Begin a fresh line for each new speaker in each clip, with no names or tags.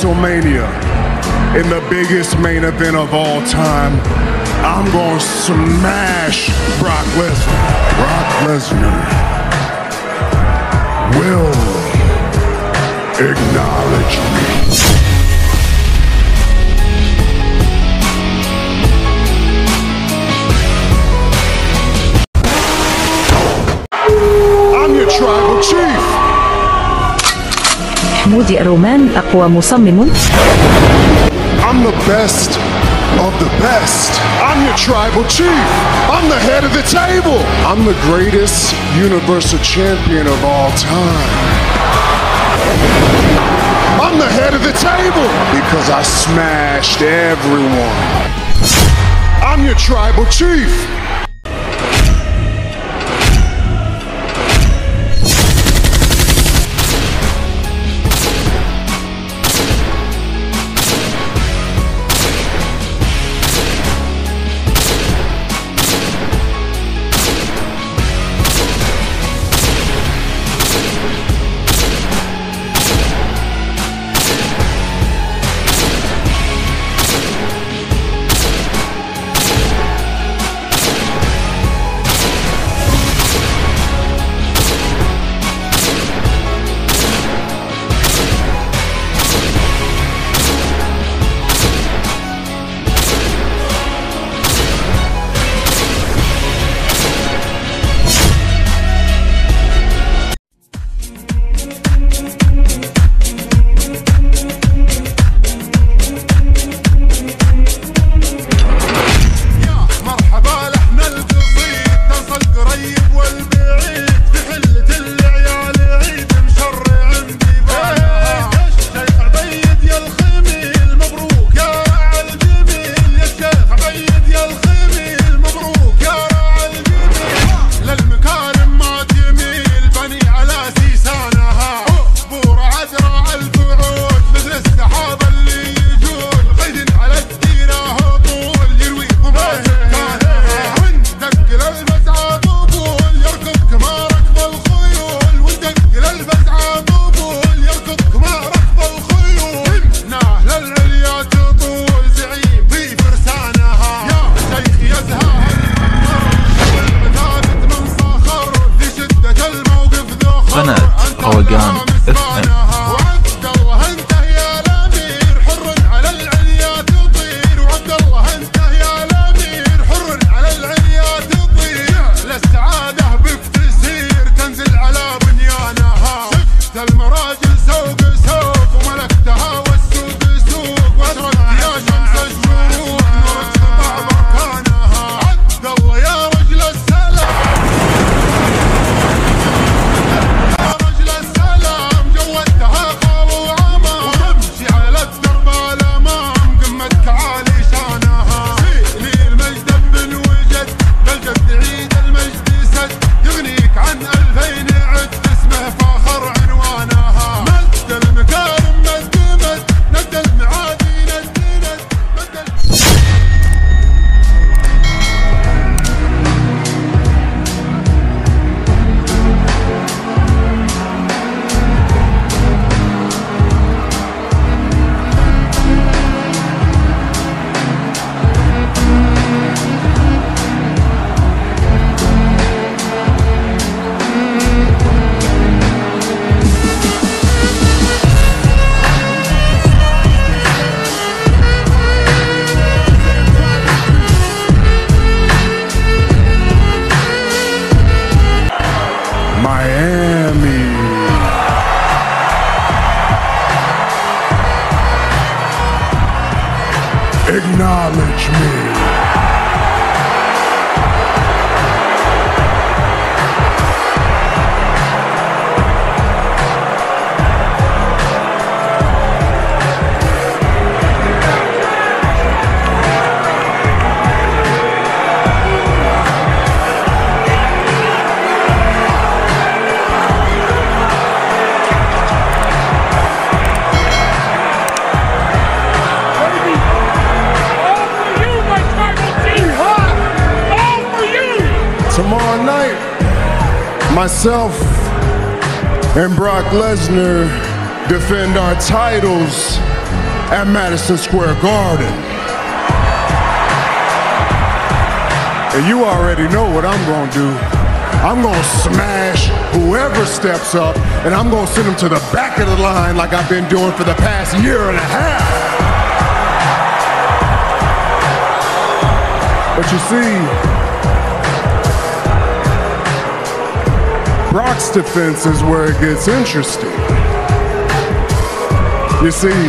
WrestleMania, in the biggest main event of all time, I'm gonna smash Brock Lesnar. Brock Lesnar will acknowledge me. I'm your tribal chief.
حمودي الرومان أقوى مصمم.
I'm the best of the best. I'm your tribal chief. I'm the head of the table. I'm the greatest universal champion of all time. I'm the head of the table because I smashed everyone. I'm your tribal chief.
قناة روقان FM.
Miami. Acknowledge me. Tomorrow night, myself and Brock Lesnar defend our titles at Madison Square Garden. And you already know what I'm gonna do. I'm gonna smash whoever steps up, and I'm gonna send them to the back of the line like I've been doing for the past year and a half. But you see, Brock's defense is where it gets interesting. You see,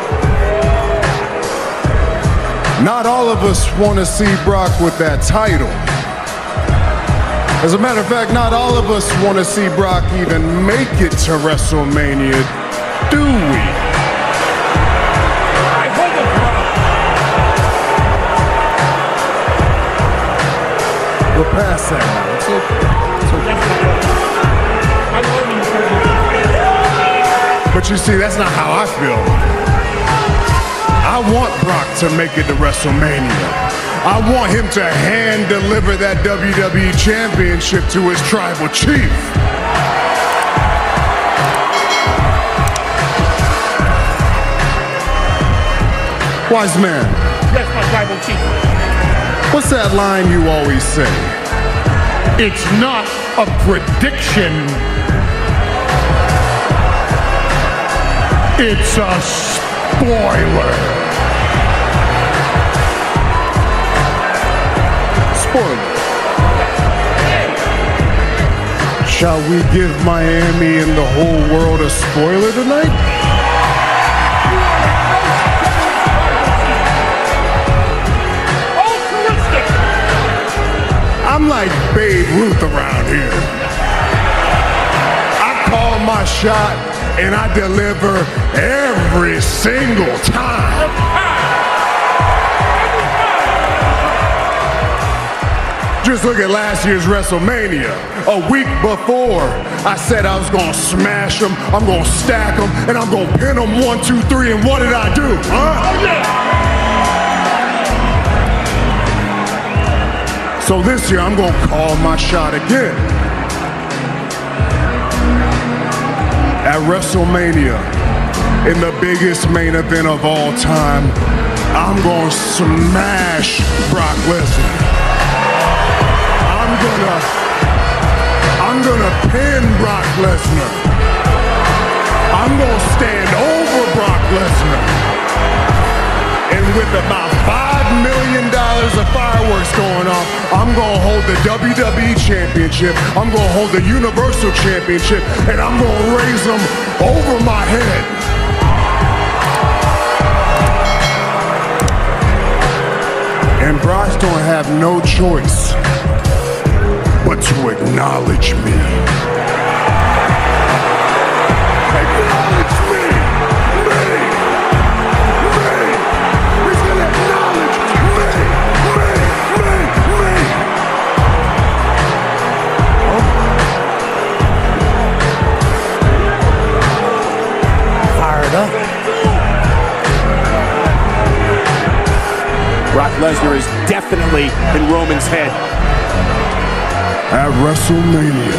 not all of us want to see Brock with that title. As a matter of fact, not all of us want to see Brock even make it to WrestleMania, do we? We're past that now. It's okay. But you see, that's not how I feel. I want Brock to make it to WrestleMania. I want him to hand deliver that WWE Championship to his tribal chief. Wise man.
Yes, my tribal chief.
What's that line you always say?
It's not a prediction. It's a spoiler.
Spoiler. Shall we give Miami and the whole world a spoiler tonight? I'm like Babe Ruth around here. I call my shot and I deliver every single time. Just look at last year's WrestleMania. A week before, I said I was gonna smash them, I'm gonna stack them, and I'm gonna pin them 1, 2, 3, and what did I do? So this year, I'm gonna call my shot again. At WrestleMania, in the biggest main event of all time, I'm gonna smash Brock Lesnar. I'm gonna pin Brock Lesnar. I'm gonna stand over Brock Lesnar. And with about $5 million of fireworks going off, I'm gonna hold the WWE Championship, I'm gonna hold the Universal Championship, and I'm gonna raise them over my head. And Brock's gonna have no choice but to acknowledge me. Acknowledge me! He's gonna acknowledge me!
Fired up. Brock Lesnar is definitely in Roman's head.
At WrestleMania,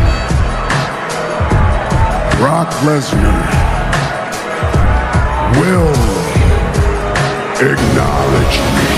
Brock Lesnar will acknowledge me.